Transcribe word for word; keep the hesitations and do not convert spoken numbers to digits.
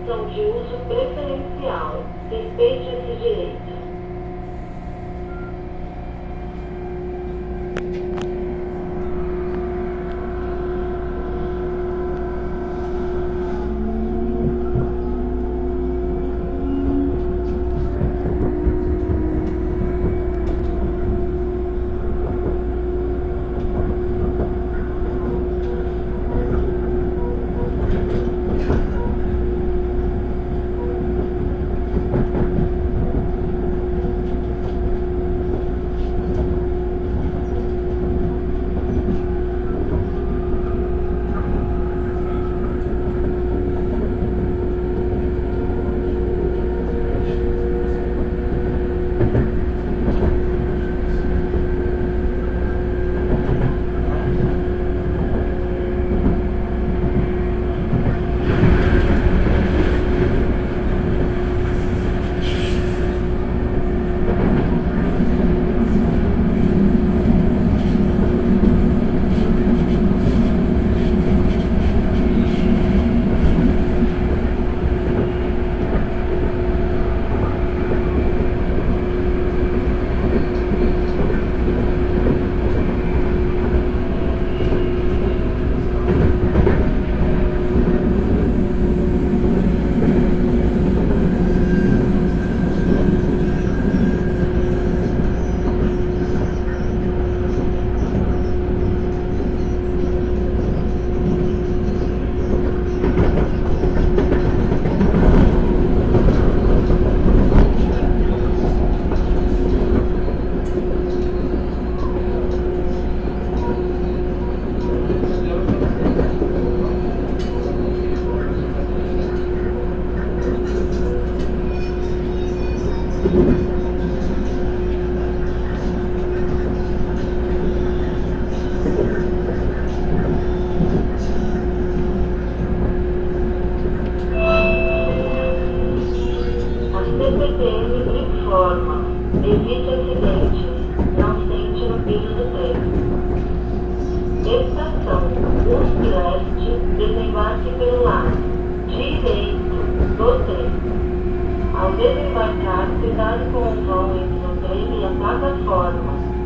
são de uso preferencial. Respeite esse direito. Informa. Evite acidentes. Não sente no piso do trem. Estação U S P Leste. Desembarque pelo lado direito do trem. Ao desembarcar, cuidado com o vão entre o trem e a plataforma.